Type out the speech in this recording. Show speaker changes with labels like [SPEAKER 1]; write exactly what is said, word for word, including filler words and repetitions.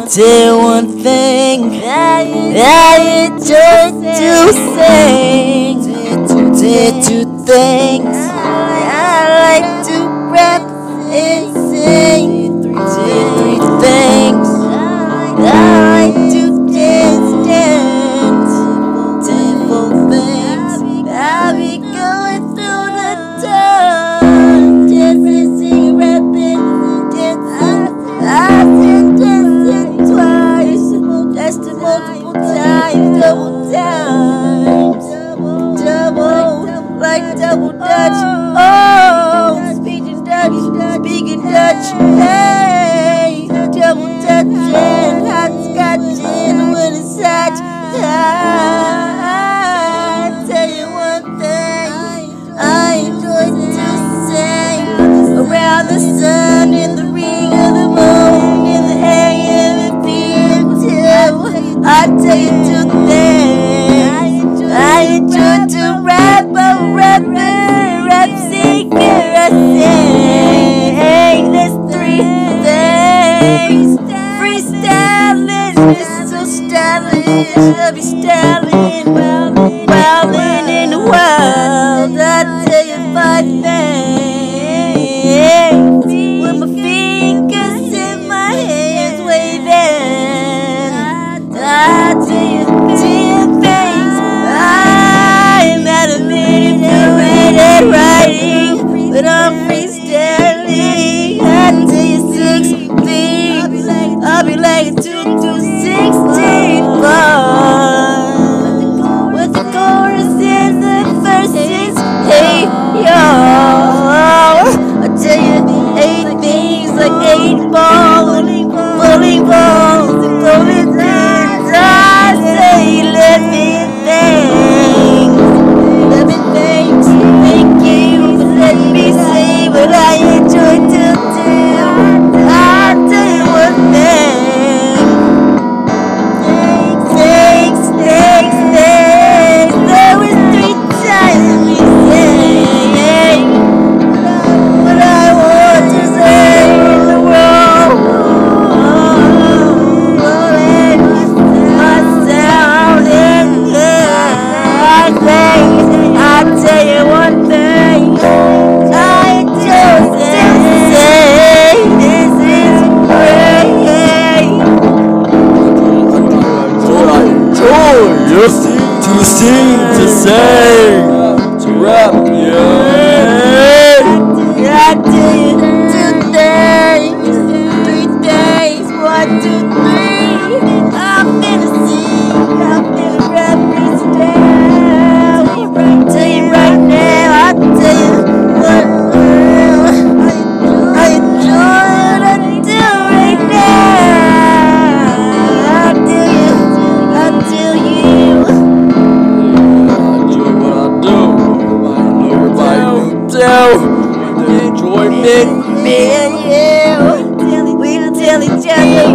[SPEAKER 1] tell you one thing I enjoy to sing. Tell two things I like to rap and sing. Tell three things I like to dance, dance. Tell four things I be going through the time. Dancing, singing, rapping, dancing. I said dancing twice. That's the multiple times, double times. Double, like double Dutch. Oh, speaking Dutch, speaking Dutch. Hey, double Dutch and hot scotch and when it's hot. I tell you one thing I enjoy to sing around the sun in the ring of the moon in the A M and P M too. I tell you two things I enjoy to rap, a rapper, rap singer, I sing. There's three things. Freestyling, it's so stylish. I'll be styling, wildin' in the world. I tell you five things with my fingers in my hands waving. I tell you ten things. I'm at a minute fluid writing, but I'm freestyling. I tell you six things. I'll be like two to sixteen bars with the chorus and the verses. Hey yo, I tell you eight things like eight balls, bowling balls, and golden pins. I say eleven things, eleven things. Thank you for letting me say what I enjoy to do. I'll tell you one thing. Thanks, thanks, thanks. There was three times we say what I want to say in the world. My sound and I think I tell you one thing I just say this is great.
[SPEAKER 2] Yes, to sing, to sing, to rap, yeah.
[SPEAKER 1] I tell you two things, three things, one, two, three. I'm finna sing, I'm finna rap this down. Tell you right now, I tell you what I enjoy what I do right now. I tell you, I tell you.
[SPEAKER 2] Enjoyment,
[SPEAKER 1] Me and you, we tell each other